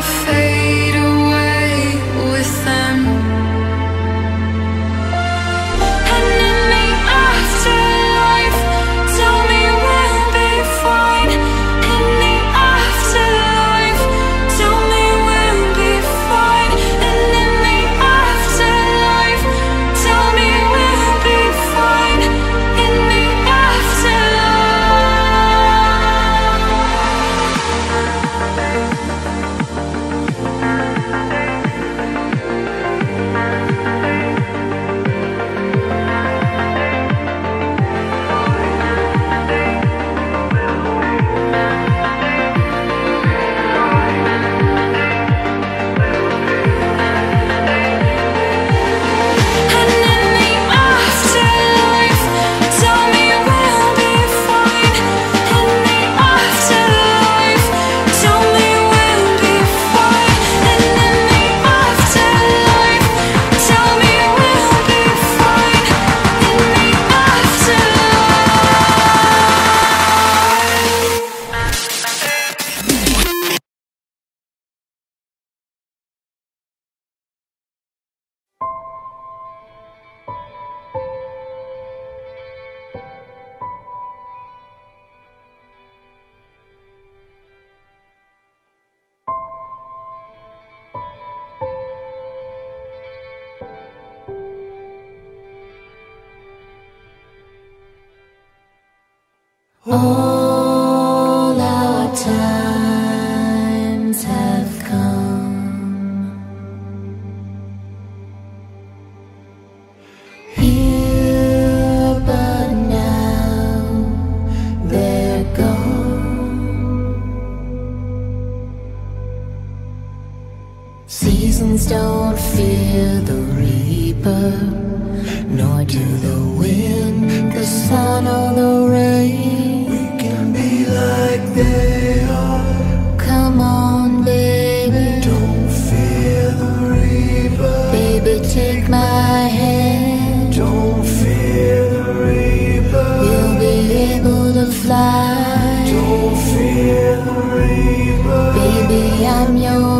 fade away with them. And in the afterlife, tell me we'll be fine. In the afterlife, tell me we'll be fine. And in the afterlife, tell me we'll be fine. In the afterlife. All our times have come. Here but now they're gone. Seasons don't fear the reaper, nor do the wind, the sun or the rain. Like they are. Come on, baby, don't fear the reaper. Baby, take my hand. Don't fear the reaper. We'll be able to fly. Don't fear the reaper. Baby, I'm yours.